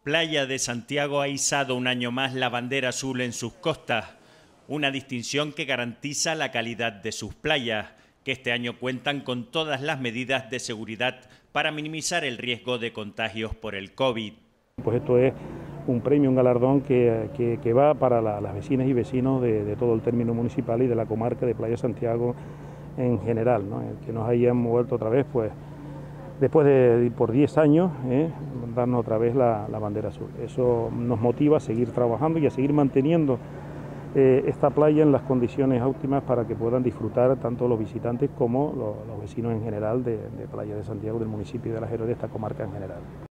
Playa de Santiago ha izado un año más la bandera azul en sus costas, una distinción que garantiza la calidad de sus playas, que este año cuentan con todas las medidas de seguridad para minimizar el riesgo de contagios por el COVID. Pues esto es un premio, un galardón que va para las vecinas y vecinos de todo el término municipal y de la comarca de Playa de Santiago en general, ¿no? El que nos hayamos vuelto otra vez, pues después de por 10 años, darnos otra vez la bandera azul. Eso nos motiva a seguir trabajando y a seguir manteniendo esta playa en las condiciones óptimas para que puedan disfrutar tanto los visitantes como los vecinos en general de Playa de Santiago, del municipio de Las Heras, de esta comarca en general.